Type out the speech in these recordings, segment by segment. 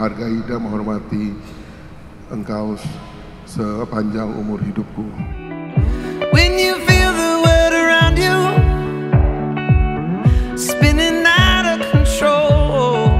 menghargai dan menghormati Engkau sepanjang umur hidupku. When you feel the world around you spinning out of control,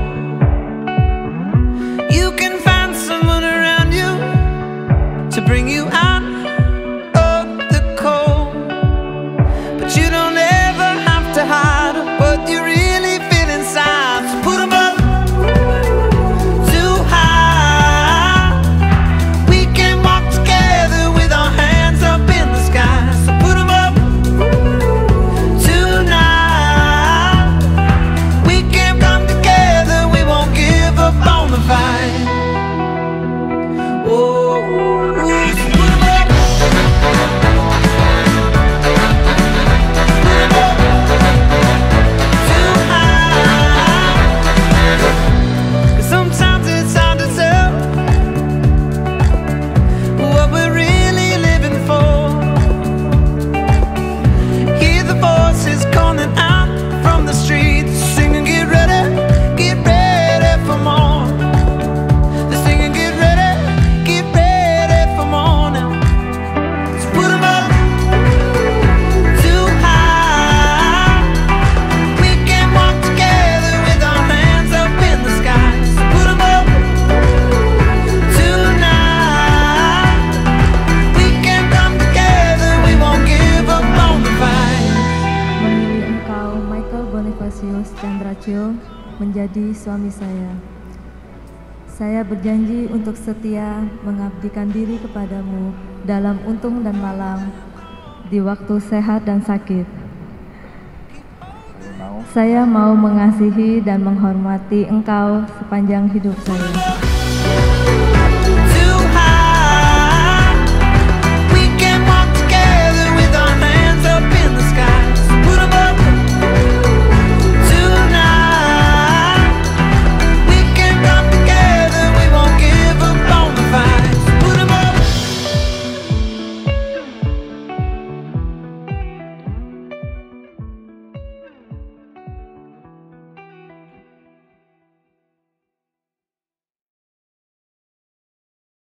you can find someone around you to bring you out of the cold. But you don't ever have to hide what you really feel inside. So put 'em up too high. We can walk together with our hands up in the sky. So put 'em up tonight. We can come together, we won't give up on the fight. Oh, so put 'em up. Sometimes it's hard to tell what we're really living for. Hear the voices calling out from the streets, singing, get ready for more. They're singing, get ready for more now. So put 'em up too high. We can walk together with our hands up in the sky. So put 'em up tonight. We can come together, we won't give up on the fight. Memilih engkau, Michael Bonifasius Chandracho, menjadi suami saya. Saya berjanji untuk setia mengabdikan diri kepadamu dalam untung dan malang, di waktu sehat dan sakit. Saya mau mengasihi dan menghormati engkau sepanjang hidup saya.